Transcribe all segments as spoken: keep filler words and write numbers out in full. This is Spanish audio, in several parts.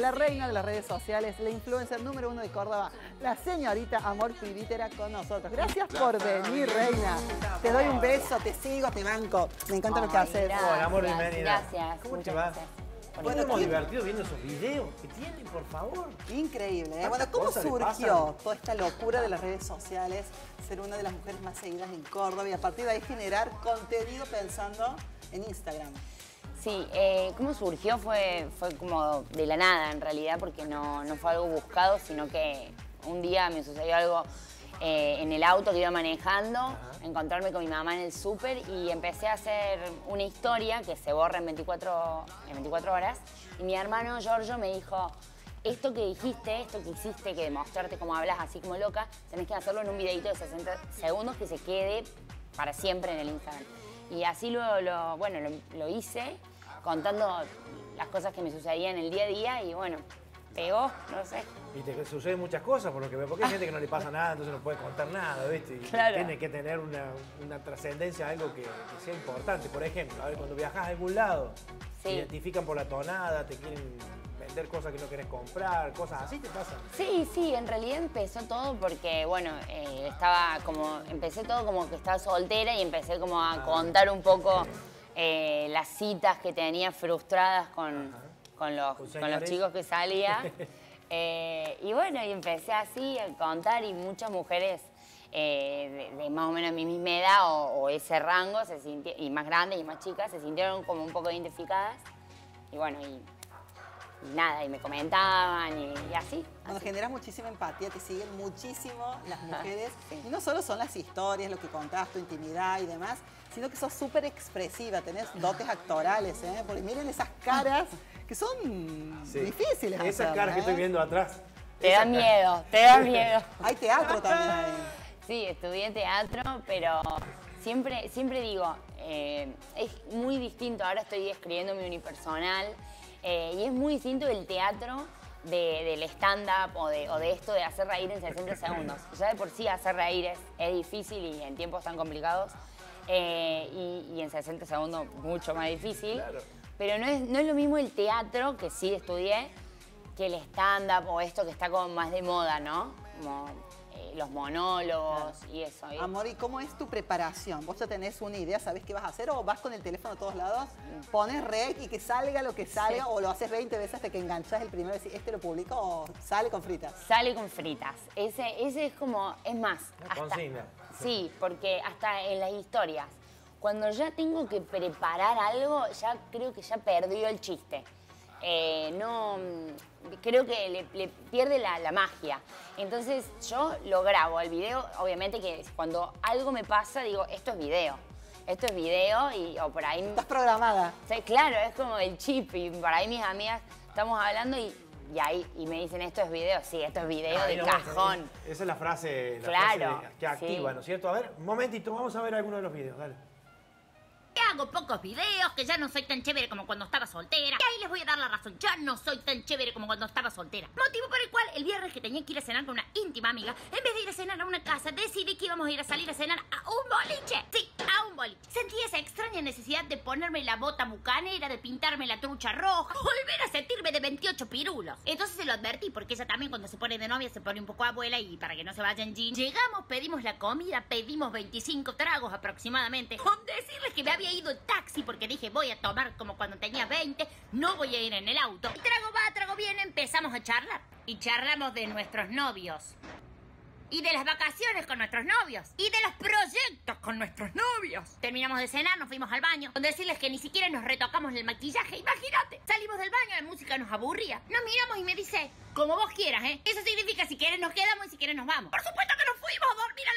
la reina de las redes sociales, la influencer número uno de Córdoba, la señorita Amor Pibítera con nosotros. Gracias por venir, reina. Te doy un beso, te sigo, te banco. Me encanta lo que haces. Hola, Amor, bienvenida. Gracias. ¿Cómo te muchas va? gracias. Bueno, hemos divertido viendo esos videos que tienen, por favor. Increíble, ¿eh? Bueno, ¿cómo surgió toda esta locura de las redes sociales? Ser una de las mujeres más seguidas en Córdoba y a partir de ahí generar contenido pensando en Instagram. Sí, eh, cómo surgió fue, fue como de la nada en realidad, porque no, no fue algo buscado, sino que un día me sucedió algo eh, en el auto que iba manejando, Ajá. encontrarme con mi mamá en el súper y empecé a hacer una historia que se borra en veinticuatro, en veinticuatro horas. Y mi hermano Giorgio me dijo, esto que dijiste, esto que hiciste, que demostrarte cómo hablas así como loca, tenés que hacerlo en un videito de sesenta segundos que se quede para siempre en el Instagram. Y así lo, lo, bueno, lo, lo hice, contando las cosas que me sucedían en el día a día y bueno, pegó, no sé. Viste que suceden muchas cosas por lo que veo, porque hay gente que no le pasa nada, entonces no puede contar nada, ¿viste? Y claro. tiene que tener una, una trascendencia, algo que, que sea importante. Por ejemplo, a ver, cuando viajas a algún lado, sí. te identifican por la tonada, te quieren vender cosas que no querés comprar, cosas así te pasa. Sí, sí, en realidad empezó todo porque, bueno, eh, estaba como, empecé todo como que estaba soltera y empecé como a ah, contar un poco eh, las citas que tenía frustradas con, con, los, con los chicos que salía. eh, y bueno, y empecé así a contar y muchas mujeres eh, de, de más o menos mi misma edad o, o ese rango, se y más grandes y más chicas, se sintieron como un poco identificadas. Y bueno, y... Y nada, y me comentaban y, y así. Bueno, así. Genera muchísima empatía, te siguen muchísimo las mujeres. Sí. Y no solo son las historias, lo que contás, tu intimidad y demás, sino que sos súper expresiva, tenés dotes actorales, ¿eh? Porque miren esas caras que son sí. difíciles. Esas hacer, caras ¿eh? que estoy viendo atrás. Te da miedo, te da miedo. Hay teatro también ahí. Sí, estudié teatro, pero siempre, siempre digo, eh, es muy distinto. Ahora estoy escribiendo mi unipersonal. Eh, y es muy distinto el teatro de, del stand-up o de, o de esto de hacer reír en sesenta segundos. Ya de por sí hacer reír es, es difícil y en tiempos tan complicados. Eh, y, y en sesenta segundos mucho más difícil. Claro. Pero no es, no es lo mismo el teatro, que sí estudié, que el stand-up o esto que está como más de moda, ¿no? Como eh, los monólogos claro. y eso. ¿Y? Amor, ¿y cómo es tu preparación? ¿Vos ya tenés una idea, sabés qué vas a hacer o vas con el teléfono a todos lados, pones rec y que salga lo que salga sí. o lo haces veinte veces hasta que enganchás el primero y decís, ¿este lo publico o sale con fritas? Sale con fritas. Ese, ese es como, es más. Una hasta, consigna. Sí, porque hasta en las historias, cuando ya tengo que preparar algo, ya creo que ya perdió el chiste. Eh, no, creo que le, le pierde la, la magia. Entonces yo lo grabo, el video, obviamente que cuando algo me pasa, digo, esto es video. Esto es video y o por ahí... Estás programada. O sea, claro, es como el chip y por ahí mis amigas estamos hablando y, y ahí y me dicen, esto es video. Sí, esto es video Ay, de no, cajón. Esa es la frase, la claro, frase que activa, sí. ¿no es cierto? A ver, un momentito, vamos a ver alguno de los videos, dale. Hago pocos videos, que ya no soy tan chévere como cuando estaba soltera. Y ahí les voy a dar la razón, ya no soy tan chévere como cuando estaba soltera. Motivo por el cual el viernes que tenía que ir a cenar con una íntima amiga, en vez de ir a cenar a una casa, decidí que íbamos a ir a salir a cenar a un boliche. Sí, a un boliche. Sentí esa extraña necesidad de ponerme la bota bucanera, de pintarme la trucha roja, volver a sentirme de veintiocho pirulos. Entonces se lo advertí, porque ella también cuando se pone de novia se pone un poco abuela y para que no se vaya en jean. Llegamos, pedimos la comida, pedimos veinticinco tragos aproximadamente. Con decirles que me había ido en taxi porque dije voy a tomar como cuando tenía veinte, no voy a ir en el auto. Y trago va, trago viene, empezamos a charlar. Y charlamos de nuestros novios. Y de las vacaciones con nuestros novios. Y de los proyectos con nuestros novios. Terminamos de cenar, nos fuimos al baño. Con decirles que ni siquiera nos retocamos el maquillaje. Imagínate. Salimos del baño, la música nos aburría. Nos miramos y me dice, como vos quieras, ¿eh? Eso significa si quieres nos quedamos y si quieres nos vamos. Por supuesto que nos fuimos a dormir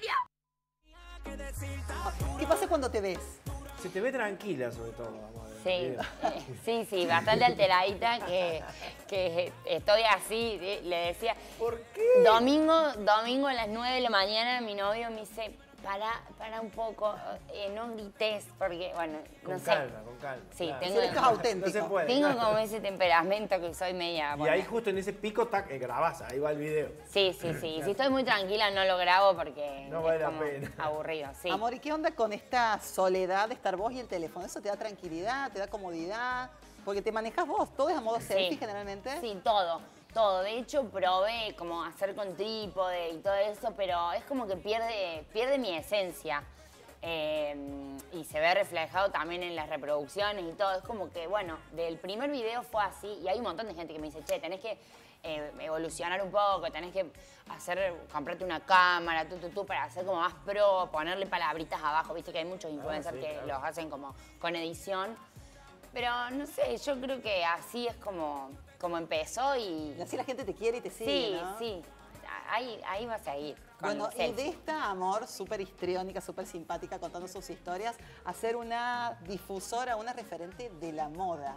a la una y media. ¿Qué pasa cuando te ves? Se te ve tranquila, sobre todo. Vamos a ver. Sí, eh, sí, sí, bastante alteradita, que, que estoy así, le decía. ¿Por qué? Domingo, domingo a las nueve de la mañana mi novio me dice, para, para un poco, eh, no grites, porque, bueno, con no sé. Con calma, con calma. Sí, claro. tengo, sí, esto es auténtico. No se puede, tengo claro. como ese temperamento que soy media... Y bueno. ahí justo en ese pico, tac, eh, grabás, ahí va el video. Sí, sí, sí. Y si estoy muy tranquila no lo grabo porque no es vale como la pena. aburrido, sí. Amor, ¿y qué onda con esta soledad de estar vos y el teléfono? ¿Eso te da tranquilidad, te da comodidad? Porque te manejas vos, todo es a modo selfie Sí. generalmente. Sí, todo, todo. De hecho, probé como hacer con trípode y todo eso, pero es como que pierde, pierde mi esencia. Eh, y se ve reflejado también en las reproducciones y todo. Es como que, bueno, del primer video fue así y hay un montón de gente que me dice, che, tenés que eh, evolucionar un poco, tenés que hacer, comprarte una cámara, tú, tú, tú, para hacer como más pro, ponerle palabritas abajo. Viste que hay muchos influencers sí, que claro. los hacen como con edición. Pero no sé, yo creo que así es como, como empezó y... Y así la gente te quiere y te sigue, Sí, ¿no? sí. Ahí, ahí va a seguir. con Bueno, y selfie. de esta Amor, súper histriónica, súper simpática, contando sus historias, a ser una difusora, una referente de la moda.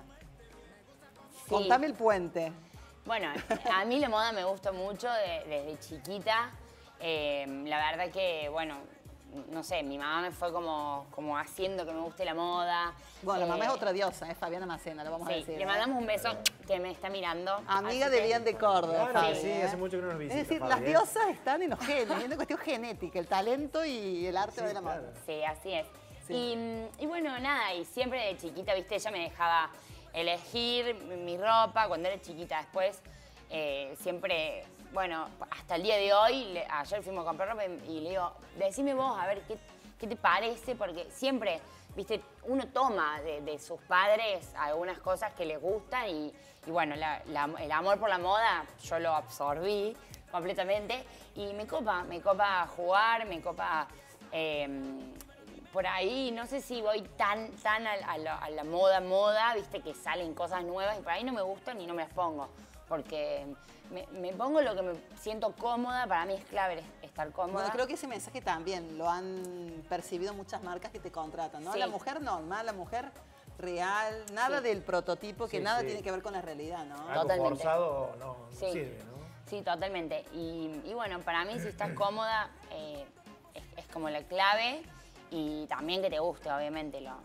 Sí. Contame el puente. Bueno, a mí la moda me gusta mucho de- desde chiquita. Eh, la verdad que, bueno, no sé, mi mamá me fue como, como haciendo que me guste la moda. Bueno, la mamá Eh, es otra diosa, es Fabiana Macena, lo vamos a Sí, decir. le ¿eh? mandamos un beso que me está mirando. Amiga así de que- Bien de Córdoba, Claro, Fabi, sí, ¿eh? hace mucho que no nos visita, Es decir, Fabi, las ¿eh? diosas están en los genes, es una cuestión genética, el talento y el arte Sí, de la moda. claro. Sí, así es. Sí. Y, y bueno, nada, y siempre de chiquita, viste, ella me dejaba elegir mi, mi ropa cuando era chiquita. Después, eh, siempre, bueno, hasta el día de hoy, le- ayer fuimos a comprar ropa y, y le digo, decime vos, a ver, ¿qué, qué te parece? Porque siempre, viste, uno toma de, de sus padres algunas cosas que les gustan y, y bueno, la- la- el amor por la moda yo lo absorbí completamente y me copa, me copa jugar, me copa... eh, por ahí, no sé si voy tan, tan a, a la, a la moda, moda, viste que salen cosas nuevas y por ahí no me gustan y no me las pongo. Porque me, me pongo lo que me siento cómoda, para mí es clave estar cómoda. Bueno, creo que ese mensaje también lo han percibido muchas marcas que te contratan, ¿no? Sí. La mujer normal, la mujer real, nada Sí. del prototipo que Sí, nada sí. tiene que ver con la realidad, ¿no? Algo Totalmente. forzado no, no Sí. sirve, ¿no? Sí, totalmente. Y, y bueno, para mí si estás cómoda eh, es, es como la clave y también que te guste, obviamente, lo,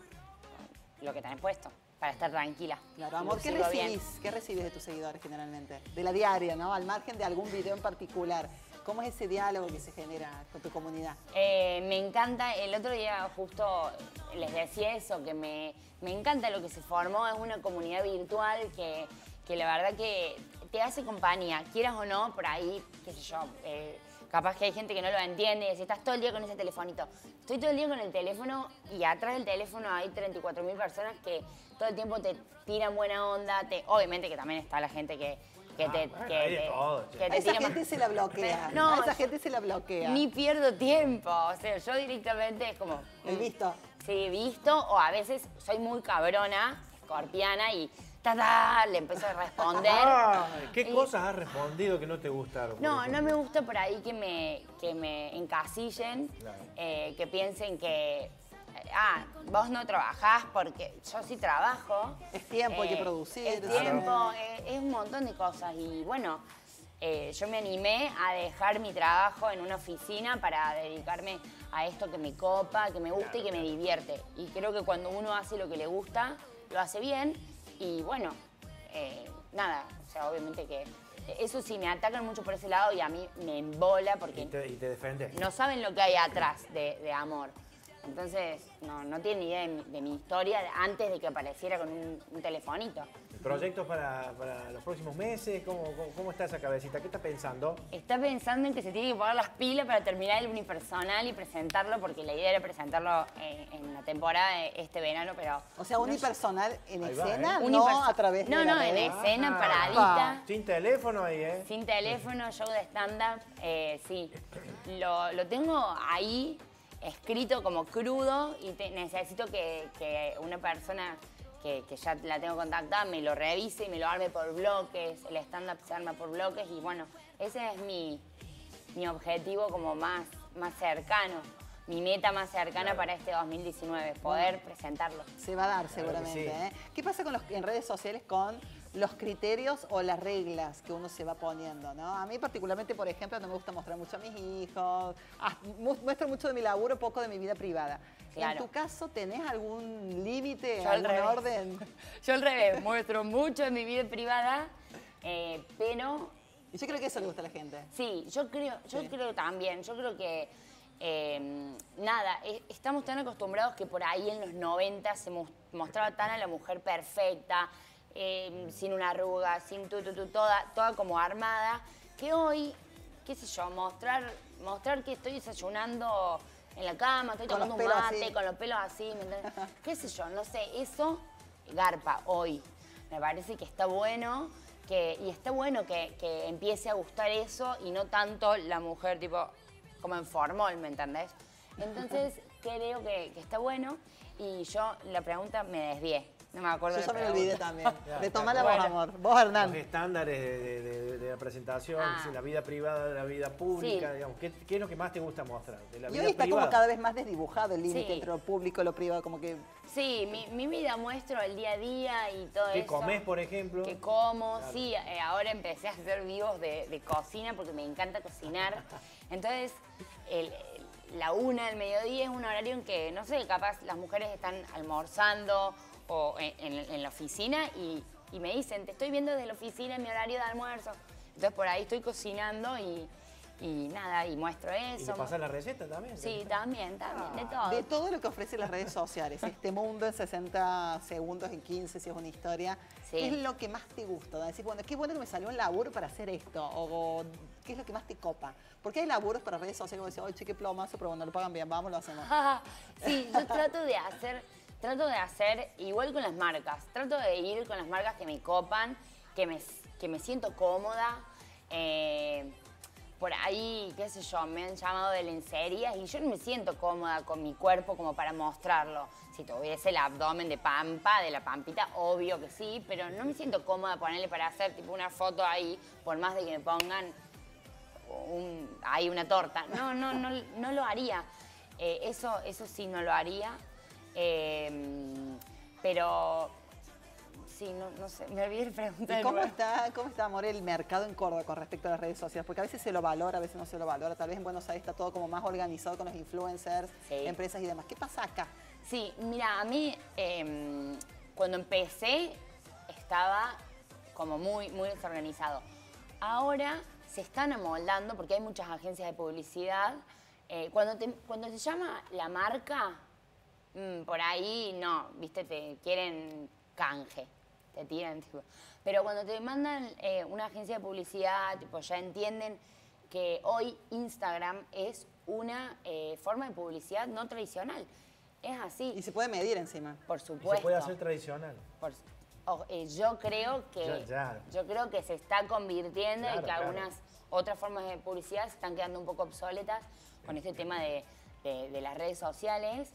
lo que tenés puesto, para estar tranquila. Claro, amor, ¿qué Lucirlo bien. recibís? ¿Qué recibís de tus seguidores generalmente? De la diaria, ¿no? Al margen de algún video en particular. ¿Cómo es ese diálogo que se genera con tu comunidad? Eh, me encanta, el otro día justo les decía eso, que me, me encanta lo que se formó, es una comunidad virtual que, que la verdad que te hace compañía, quieras o no, por ahí, qué sé yo, eh, capaz que hay gente que no lo entiende, si estás todo el día con ese telefonito. Estoy todo el día con el teléfono y atrás del teléfono hay treinta y cuatro mil personas que todo el tiempo te tiran buena onda, te, obviamente que también está la gente que, que Ah, te... bueno, que hay de te- todo, che. que A te esa tira gente más- se la bloquea. No, a esa yo- gente se la bloquea. Ni pierdo tiempo, o sea, yo directamente es como... El mm, visto. Sí, visto, o a veces soy muy cabrona, escorpiana, y ta, ta, le empiezo a responder. Ay, ¿qué Y- cosas has respondido que no te gustaron? por No, no ejemplo? me gusta por ahí que me, que me encasillen, Claro. eh, que piensen que, ah, vos no trabajás porque yo sí trabajo. Es tiempo, hay que Eh, producir. Es ¿sabes? tiempo, eh, es un montón de cosas. Y bueno, eh, yo me animé a dejar mi trabajo en una oficina para dedicarme a esto que me copa, que me gusta y que me divierte. Y creo que cuando uno hace lo que le gusta, lo hace bien. Y bueno, eh, nada, o sea, obviamente que eso sí, me atacan mucho por ese lado y a mí me embola porque Y te, y te defendes. no saben lo que hay atrás de, de amor. Entonces, no, no tienen ni idea de mi, de mi historia antes de que apareciera con un, un telefonito. ¿Proyectos para, para los próximos meses? ¿Cómo, cómo, cómo está esa cabecita? ¿Qué estás pensando? Está pensando en que se tiene que poner las pilas para terminar el unipersonal y presentarlo, porque la idea era presentarlo eh, en la temporada de este verano, pero... O sea, unipersonal en Ahí va, escena, ¿eh? no Uniperso- a través de No, la no, en red. escena, Ah, paradita. Sin teléfono ahí, ¿eh? Sin teléfono, show de stand-up, eh, sí. Lo, lo tengo ahí escrito como crudo y te- necesito que, que una persona que, que ya la tengo contactada me lo revise y me lo arme por bloques. El stand-up se arma por bloques y bueno, ese es mi, mi objetivo como más, más cercano, mi meta más cercana para este dos mil diecinueve, poder presentarlo. Se va a dar seguramente. sí. ¿eh? ¿Qué pasa con los, en redes sociales con los criterios o las reglas que uno se va poniendo? ¿no? A mí particularmente, por ejemplo, no me gusta mostrar mucho a mis hijos, ah, mu- muestro mucho de mi laburo, poco de mi vida privada. Claro. ¿En tu caso tenés algún límite, Yo al algún revés. orden? Yo al revés, muestro mucho en mi vida privada, eh, pero Y yo creo que eso le gusta a la gente. sí, yo creo, yo Sí. creo también, yo creo que eh, nada, eh, estamos tan acostumbrados que por ahí en los noventa se mos- mostraba tan a la mujer perfecta, eh, sin una arruga, sin tu, tu, tu, toda, toda como armada, que hoy, qué sé yo, mostrar, mostrar que estoy desayunando en la cama, estoy Con tomando los un pelos mate, así. con los pelos así, ¿me entendés? Qué sé yo, no sé, eso garpa hoy. Me parece que está bueno, que, y está bueno que, que empiece a gustar eso y no tanto la mujer tipo como en formol, ¿me entendés? Entonces creo que, que está bueno y yo la pregunta me desvié. No me acuerdo Yo ya de me la olvidé pregunta. también. Retomala vos, Bueno. amor. Vos, Hernán. Los estándares de, de- de- de la presentación, Ah. de la vida privada, de la vida pública, Sí. digamos. ¿Qué, qué es lo que más te gusta mostrar? De la Y vida hoy está privada. como cada vez más desdibujado el límite Sí. entre lo público y lo privado, como que... Sí, mi, mi vida muestro el día a día y todo ¿Qué eso. comes, por ejemplo? Que como, Claro. sí. eh, ahora empecé a hacer vivos de, de cocina porque me encanta cocinar. Entonces, el- el- la una del mediodía es un horario en que, no sé, capaz las mujeres están almorzando o en, en- en la oficina y, y me dicen, te estoy viendo desde la oficina en mi horario de almuerzo. Entonces, por ahí estoy cocinando y, y nada, y muestro ¿Y eso. le pasas la receta también? Sí, también, también, de todo. De todo lo que ofrecen las redes sociales, este mundo en sesenta segundos, en quince, si es una historia, Sí. ¿qué es lo que más te gusta? Decir, bueno, qué bueno que me salió un laburo para hacer esto, o qué es lo que más te copa. Porque hay laburos para redes sociales como decir, oye, qué plomazo, pero bueno, lo pagan bien, vamos, lo hacemos. Sí, yo trato de hacer, trato de hacer igual con las marcas. Trato de ir con las marcas que me copan, que me, que me siento cómoda. Eh, por ahí, qué sé yo, me han llamado de lencerías y yo no me siento cómoda con mi cuerpo como para mostrarlo. Si tuviese el abdomen de pampa, de la pampita, obvio que sí, pero no me siento cómoda ponerle para hacer tipo una foto ahí, por más de que me pongan un, ahí una torta. No, no, no, no lo haría. Eh, eso, eso sí no lo haría. Eh, pero sí, no, no sé, me olvidé de preguntar. ¿Y cómo está, cómo está, amor, el mercado en Córdoba con respecto a las redes sociales? Porque a veces se lo valora, a veces no se lo valora. Tal vez en Buenos Aires está todo como más organizado con los influencers, Sí. empresas y demás. ¿Qué pasa acá? Sí, mira, a mí eh, cuando empecé estaba como muy, muy desorganizado. Ahora se están amoldando porque hay muchas agencias de publicidad. Eh, cuando, te- cuando se llama la marca, mm, por ahí no, viste, te quieren canje, te tiran, tipo. Pero cuando te mandan eh, una agencia de publicidad, tipo, ya entienden que hoy Instagram es una eh, forma de publicidad no tradicional. Es así, Y se puede medir encima. por Y supuesto. se puede hacer tradicional. Por- o- eh, yo creo que Ya, ya. yo creo que se está convirtiendo Claro, y que claro. algunas otras formas de publicidad se están quedando un poco obsoletas con este tema de, de- de las redes sociales.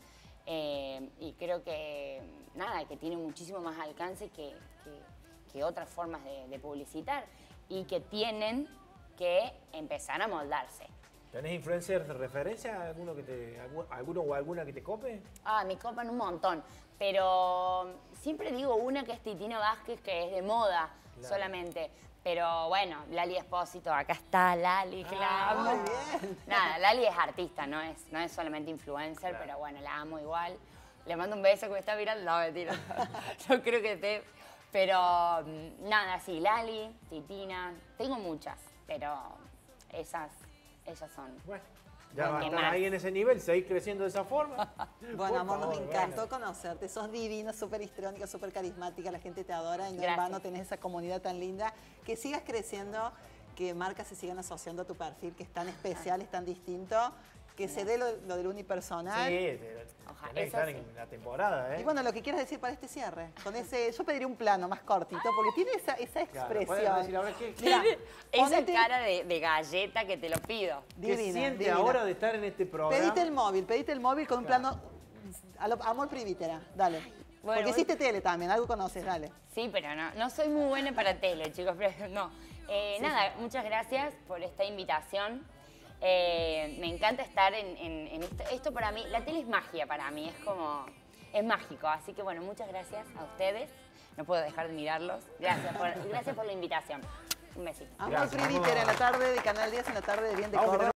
Eh, y creo que nada, que tiene muchísimo más alcance que, que- que otras formas de, de publicitar y que tienen que empezar a moldarse. ¿Tenés influencers de referencia? ¿Alguno, que te, algu- ¿Alguno o alguna que te cope? Ah, me copan un montón. Pero siempre digo una que es Titina Vázquez, que es de moda Claro. solamente. Pero bueno, Lali Espósito, acá está Lali, que la amo. muy bien. Nada, Lali es artista, no es, no es solamente influencer, Claro. pero bueno, la amo igual. Le mando un beso que me está mirando. No, mentira. Yo creo que te... Pero mm, nada, sí, Lali, Titina, tengo muchas, pero esas, esas son. Bueno, ya Bueno, va a ¿qué estar más? ahí en ese nivel, seguir creciendo de esa forma. Bueno, Por amor, nos favor, encantó bueno. conocerte. Sos divina, súper histriónica, súper carismática. La gente te adora y no en Gracias. vano tenés esa comunidad tan linda. Que sigas creciendo, que marcas se sigan asociando a tu perfil, que es tan especial, es tan distinto. Que se dé lo, lo del unipersonal. Sí, te- Ojalá, tenés que eso estar sí. en la temporada, ¿eh? Y bueno, lo que quieras decir para este cierre. Con ese, yo pediría un plano más cortito, porque tiene esa, esa Claro, expresión. podés decir ahora qué- Mirá, Esa ponete- cara de, de galleta que te lo pido. ¿Qué divina, siente divina. ahora de estar en este programa? Pedite el móvil, pedite el móvil con un Claro. plano. A lo- amor privítera, dale. Bueno, porque bueno. hiciste tele también, algo conoces, dale. Sí, pero no, no soy muy buena para tele, chicos, pero no. Eh, nada, muchas gracias por esta invitación. Eh, me encanta estar en, en- en esto. Esto para mí, la tele es magia para mí, es como, es mágico. Así que bueno, muchas gracias a ustedes. No puedo dejar de mirarlos. Gracias por, gracias por la invitación. Un besito. Amor Gracias, Privítera en la amor. tarde de Canal diez, en la tarde de Bien de Vamos, que Córdoba.